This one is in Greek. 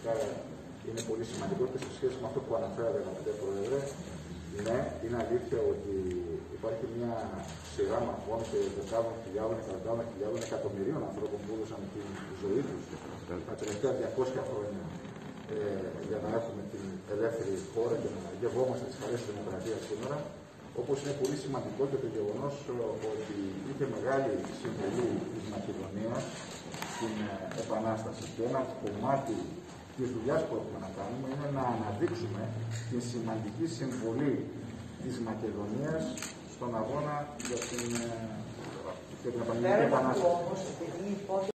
φυσικά είναι πολύ σημαντικό και σε σχέση με αυτό που αναφέρατε, αγαπητέ Πρόεδρε. Ναι, είναι αλήθεια ότι υπάρχει μια σειρά μαχών και δεκάδων χιλιάδων, εκατοντάδων χιλιάδων, εκατομμυρίων ανθρώπων που έδωσαν τη ζωή τους τα τελευταία 200 χρόνια για να έχουμε την ελεύθερη χώρα και να γευόμαστε τις χαρές της δημοκρατίας σήμερα. Όπως είναι πολύ σημαντικό και το γεγονός ότι είχε μεγάλη συμβολή της Μακεδονίας στην Επανάσταση. Και ένα κομμάτι της δουλειάς που έχουμε να κάνουμε είναι να αναδείξουμε την σημαντική συμβολή της Μακεδονίας στον αγώνα για την Επαναστατική Επανάσταση.